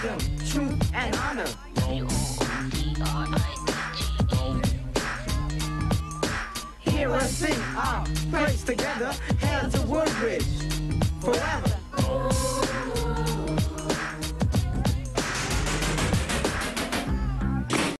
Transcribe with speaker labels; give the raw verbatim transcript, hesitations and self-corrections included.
Speaker 1: wisdom, truth, and honor. Hear us sing our praise together. Hands of Woodbridge, forever.